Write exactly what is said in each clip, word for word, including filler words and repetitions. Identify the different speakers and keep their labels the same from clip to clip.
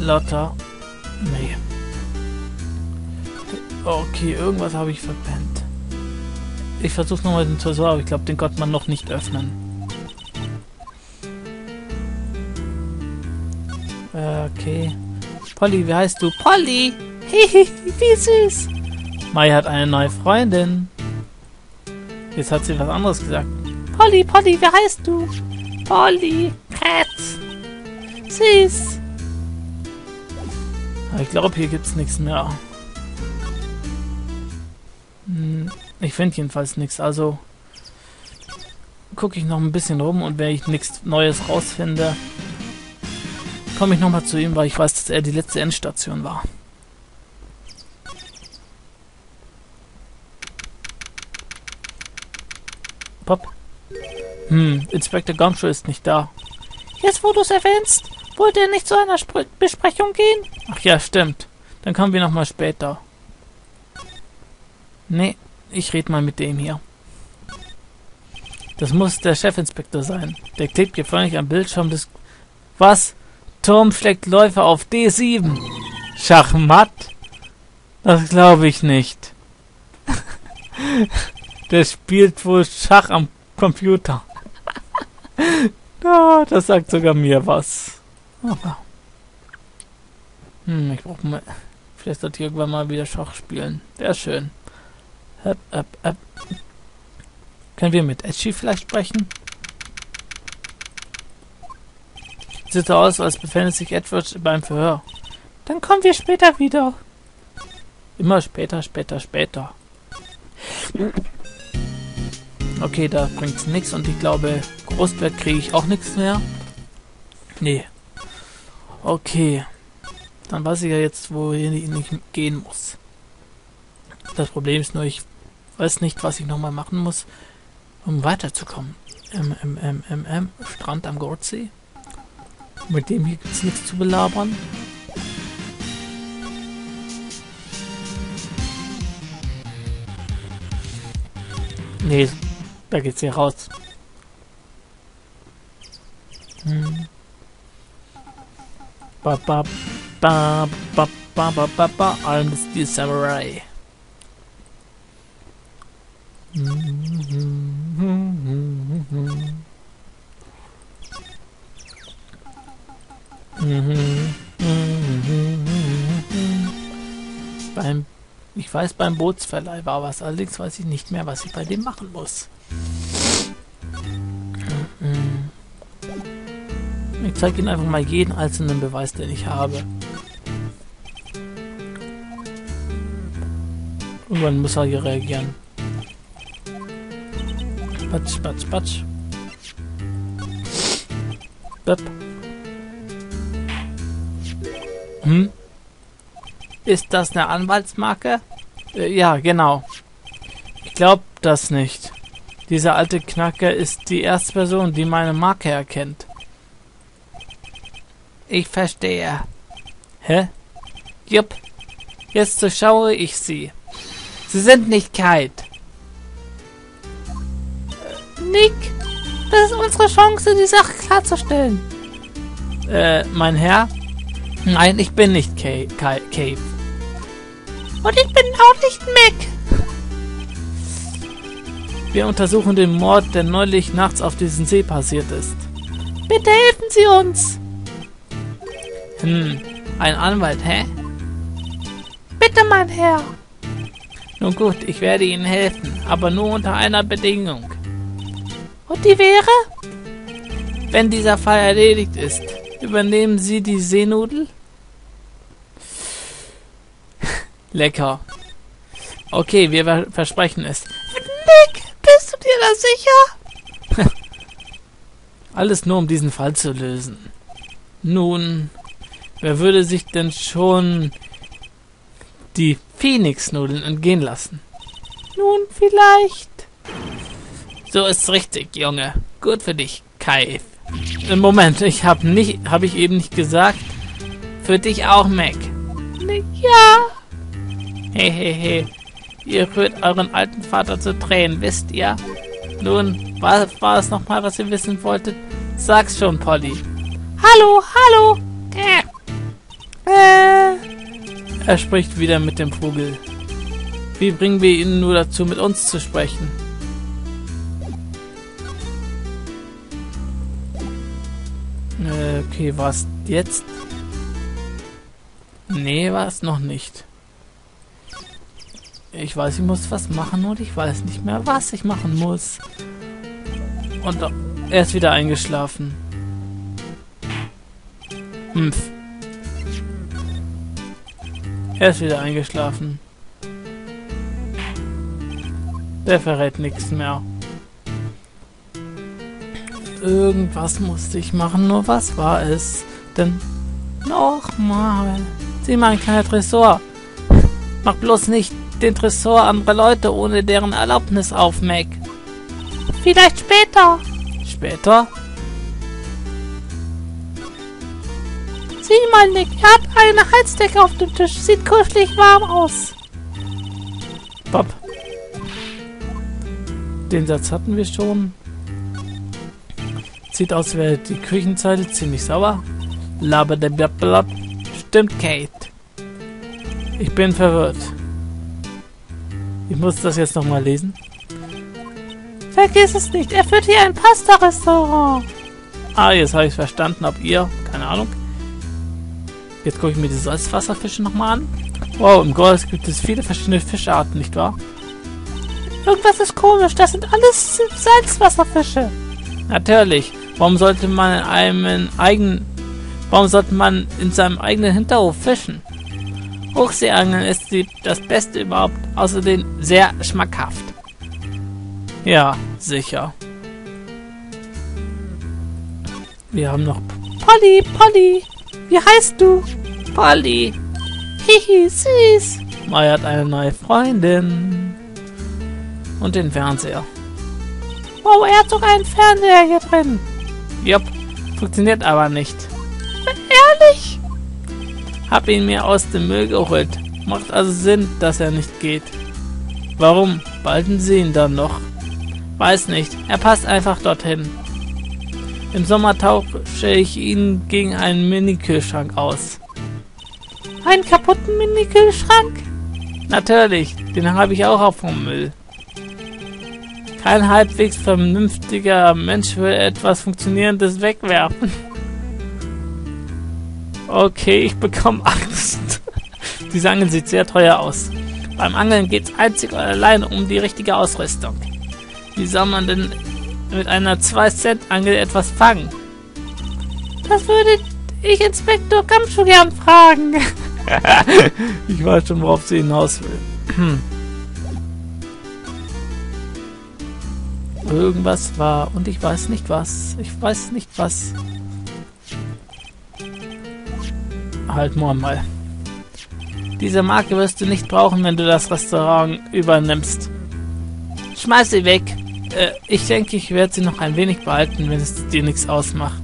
Speaker 1: Lotta. Nee. Okay, irgendwas habe ich verpennt. Ich versuche nochmal den Tresor, aber ich glaube, den konnte man noch nicht öffnen. Okay. Polly, wie heißt du? Polly! Hihi, wie süß! Mai hat eine neue Freundin. Jetzt hat sie was anderes gesagt. Polly, Polly, wie heißt du? Polly, Cat. Süß. Aber ich glaube, hier gibt es nichts mehr. Hm, ich finde jedenfalls nichts. Also gucke ich noch ein bisschen rum und wenn ich nichts Neues rausfinde, komme ich nochmal zu ihm, weil ich weiß, dass er die letzte Endstation war. Pop. Hm, Inspektor Gumshoe ist nicht da. Jetzt, wo du es erwähnst, wollte er nicht zu einer Spr Besprechung gehen? Ach ja, stimmt. Dann kommen wir nochmal später. Nee, ich rede mal mit dem hier. Das muss der Chefinspektor sein. Der klebt hier förmlich am Bildschirm des... Was? Turm schlägt Läufer auf D sieben. Schachmatt? Das glaube ich nicht. Der spielt wohl Schach am Computer. Ja, das sagt sogar mir was. Aber hm, ich brauche mal... Vielleicht sollte ich irgendwann mal wieder Schach spielen. Wäre schön. Äp, äp, äp. Können wir mit Edgy vielleicht sprechen? Sieht so aus, als befände sich Edward beim Verhör. Dann kommen wir später wieder. Immer später, später, später. Okay, da bringt's nichts und ich glaube, Großwert kriege ich auch nichts mehr. Nee. Okay. Dann weiß ich ja jetzt, wohin ich nicht gehen muss. Das Problem ist nur, ich weiß nicht, was ich nochmal machen muss, um weiterzukommen. Ähm, ähm, ähm, ähm, ähm, Strand am Gordsee. Mit dem hier gibt es nichts zu belabern. Nee, da geht's hier raus. Hm. Ba ba ba ba ba ba ba ba I'm the Samurai. Beim, ich weiß, beim Bootsverleih war was, allerdings weiß ich nicht mehr, was ich bei dem machen muss. Ich zeige Ihnen einfach mal jeden einzelnen Beweis, den ich habe. Irgendwann muss er hier reagieren. Patsch, patsch, patsch. Böp. Hm? Ist das eine Anwaltsmarke? Äh, ja, genau. Ich glaube das nicht. Dieser alte Knacker ist die erste Person, die meine Marke erkennt. Ich verstehe. Hä? Jupp. Jetzt durchschaue ich sie. Sie sind nicht kalt. Äh, Nick, das ist unsere Chance, die Sache klarzustellen. Äh, mein Herr? Nein, ich bin nicht Cave. Und ich bin auch nicht Mac. Wir untersuchen den Mord, der neulich nachts auf diesem See passiert ist. Bitte helfen Sie uns. Hm, ein Anwalt, hä? Bitte, mein Herr. Nun gut, ich werde Ihnen helfen, aber nur unter einer Bedingung. Und die wäre? Wenn dieser Fall erledigt ist, übernehmen Sie die Seenudel? Lecker. Okay, wir ver versprechen es. Nick, bist du dir da sicher? Alles nur, um diesen Fall zu lösen. Nun, wer würde sich denn schon die Phoenix-Nudeln entgehen lassen? Nun, vielleicht. So ist's richtig, Junge. Gut für dich, Kai. Moment, ich habe nicht, habe ich eben nicht gesagt? Für dich auch, Mac. Ja. Hehehe. He, he. Ihr rührt euren alten Vater zu Tränen, wisst ihr? Nun, was war es nochmal, was ihr wissen wolltet? Sag's schon, Polly. Hallo, hallo. Äh. Er spricht wieder mit dem Vogel. Wie bringen wir ihn nur dazu, mit uns zu sprechen? Äh, okay, was jetzt? Nee, war es noch nicht. Ich weiß, ich muss was machen und ich weiß nicht mehr, was ich machen muss. Und er ist wieder eingeschlafen. Hm. Er ist wieder eingeschlafen. Der verrät nichts mehr. Irgendwas musste ich machen, nur was war es? Denn nochmal. Sieh mal, ein kleiner Tresor. Mach bloß nicht den Tresor anderer Leute ohne deren Erlaubnis auf, Mac. Vielleicht später. Später? Sieh mal, Nick, er hat eine Heizdecke auf dem Tisch. Sieht kuschelig warm aus. Bob. Den Satz hatten wir schon. Sieht aus, wäre die Küchenzeile ziemlich sauer. Labadablablab. Stimmt, Kate. Ich bin verwirrt. Ich muss das jetzt nochmal lesen. Vergiss es nicht, er führt hier ein Pasta-Restaurant. Ah, jetzt habe ich verstanden, ob ihr... Keine Ahnung. Jetzt gucke ich mir die Salzwasserfische nochmal an. Wow, im Golf gibt es viele verschiedene Fischarten, nicht wahr? Irgendwas ist komisch, das sind alles Salzwasserfische. Natürlich. Warum sollte man in einem eigenen... Warum sollte man in seinem eigenen Hinterhof fischen? Hochseeangeln ist die, das Beste überhaupt, außerdem sehr schmackhaft. Ja, sicher. Wir haben noch... Polly, Polly, wie heißt du? Polly. Hihi, süß. Maya hat eine neue Freundin. Und den Fernseher. Wow, er hat sogar einen Fernseher hier drin. Jupp, funktioniert aber nicht. Ehrlich? Hab ihn mir aus dem Müll geholt. Macht also Sinn, dass er nicht geht. Warum? Behalten Sie ihn dann noch? Weiß nicht, er passt einfach dorthin. Im Sommer tausche ich ihn gegen einen Mini-Kühlschrank aus. Einen kaputten Mini-Kühlschrank? Natürlich, den habe ich auch auf dem Müll. Kein halbwegs vernünftiger Mensch will etwas Funktionierendes wegwerfen. Okay, ich bekomme Angst. Diese Angel sieht sehr teuer aus. Beim Angeln geht es einzig und allein um die richtige Ausrüstung. Wie soll man denn mit einer zwei Cent Angel etwas fangen? Das würde ich Inspektor Gumshoe gern fragen. Ich weiß schon, worauf sie hinaus will. Irgendwas war und ich weiß nicht was. Ich weiß nicht was. Halt mal. Diese Marke wirst du nicht brauchen, wenn du das Restaurant übernimmst. Schmeiß sie weg. Äh, ich denke, ich werde sie noch ein wenig behalten, wenn es dir nichts ausmacht.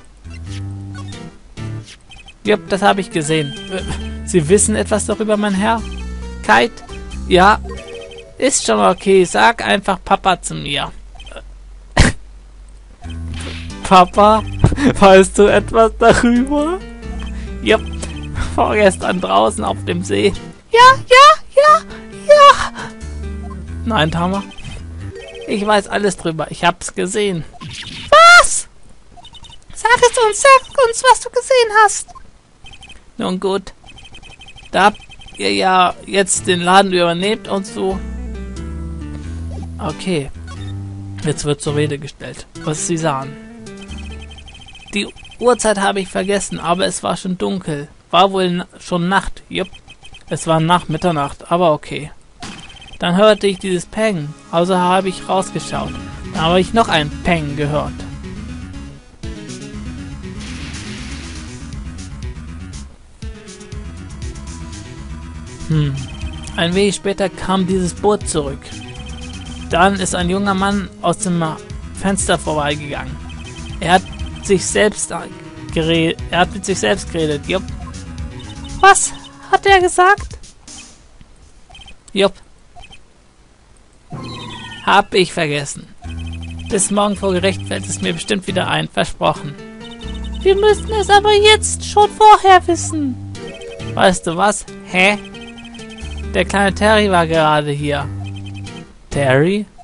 Speaker 1: Jupp, das habe ich gesehen. Äh, Sie wissen etwas darüber, mein Herr? Kite? Ja. Ist schon okay. Sag einfach Papa zu mir. Papa? Weißt du etwas darüber? Jupp. Vorgestern draußen auf dem See. Ja, ja, ja, ja. Nein, Tama. Ich weiß alles drüber. Ich hab's gesehen. Was? Sag es uns, sag uns, was du gesehen hast. Nun gut. Da habt ihr ja jetzt den Laden übernehmt und so. Okay. Jetzt wird zur Rede gestellt, was sie sahen. Die Uhrzeit habe ich vergessen, aber es war schon dunkel. War wohl schon Nacht. Jupp. Es war nach Mitternacht, aber okay. Dann hörte ich dieses Peng, also habe ich rausgeschaut. Dann habe ich noch ein Peng gehört. Hm. Ein wenig später kam dieses Boot zurück. Dann ist ein junger Mann aus dem Fenster vorbeigegangen. Er hat sich selbst geredet. Er hat mit sich selbst geredet. Jupp. Was hat er gesagt? Jupp. Hab ich vergessen. Bis morgen vor Gericht fällt es mir bestimmt wieder ein. Versprochen. Wir müssen es aber jetzt schon vorher wissen. Weißt du was? Hä? Der kleine Terry war gerade hier. Terry?